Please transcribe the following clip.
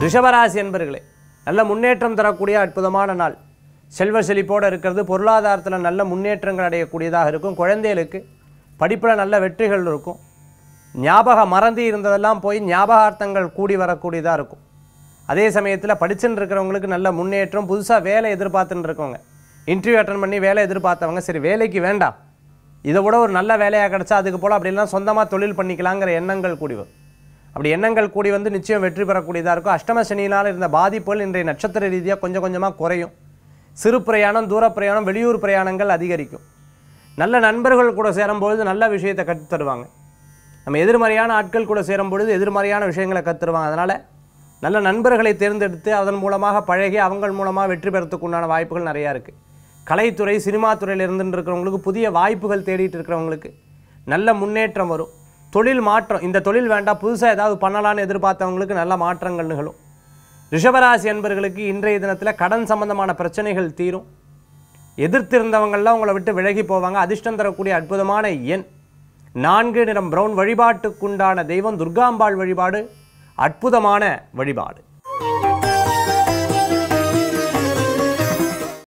ரிஷபராசி என்பர்களே, நல்ல முன்னேற்றம் தரக்கூடிய அற்புதமான நாள். செல்வ செழிப்போடு இருக்கிறது. பொருளாதாரத்தில் நல்ல முன்னேற்றங்கள் அடையக்கூடியதாக இருக்கும். குழந்தைகளுக்கு படிப்பில் நல்ல வெற்றிகள் இருக்கும். ஞாபகம் மறந்து இருந்ததெல்லாம் போய் ஞாபகார்த்தங்கள் கூடி வரக்கூடியதாக இருக்கும். அதே சமயத்தில் படிச்சுன்னு இருக்கிறவங்களுக்கு நல்ல முன்னேற்றம். புதுசாக வேலை எதிர்பார்த்துன்னு இருக்கவங்க, இன்டர்வியூ அட்டன் பண்ணி வேலை எதிர்பார்த்தவங்க, சரி வேலைக்கு வேண்டாம், இதை விட ஒரு நல்ல வேலையாக கிடச்சா அதுக்கு போல் அப்படிலாம் சொந்தமாக தொழில் பண்ணிக்கலாங்கிற எண்ணங்கள் கூடி வரும். அப்படி எண்ணங்கள் கூடி வந்து நிச்சயம் வெற்றி பெறக்கூடியதாக இருக்கும். அஷ்டம சனியினால் இருந்த பாதிப்புகள் இன்றைய நட்சத்திர ரீதியாக கொஞ்சம் கொஞ்சமாக குறையும். சிறு பிரயாணம், தூர பிரயாணம், வெளியூர் பிரயாணங்கள் அதிகரிக்கும். நல்ல நண்பர்கள் கூட சேரும்பொழுது நல்ல விஷயத்தை கற்றுத்தருவாங்க. நம்ம எதிர்மறையான ஆட்கள் கூட சேரும்பொழுது எதிர்மறையான விஷயங்களை கற்றுருவாங்க. அதனால் நல்ல நண்பர்களை தேர்ந்தெடுத்து அதன் மூலமாக பழகி அவங்கள் மூலமாக வெற்றி பெறத்துக்கு உண்டான வாய்ப்புகள் நிறையா இருக்குது. கலைத்துறை, சினிமா துறையில் இருந்துட்டு இருக்கிறவங்களுக்கு, புதிய வாய்ப்புகள் தேடிட்டு இருக்கிறவங்களுக்கு நல்ல முன்னேற்றம் வரும். தொழில் மாற்றம், இந்த தொழில் வேண்டாம் புதுசாக ஏதாவது பண்ணலான்னு எதிர்பார்த்தவங்களுக்கு நல்ல மாற்றங்கள் நிகழும். ரிஷபராசி என்பவர்களுக்கு இன்றைய தினத்தில் கடன் சம்பந்தமான பிரச்சனைகள் தீரும். எதிர்த்திருந்தவங்கள்லாம் உங்களை விட்டு விலகி போவாங்க. அதிர்ஷ்டம் தரக்கூடிய அற்புதமான எண் 4, நிறம் பிரவுன். வழிபாட்டுக்குண்டான தெய்வம் துர்காம்பாள் வழிபாடு அற்புதமான வழிபாடு.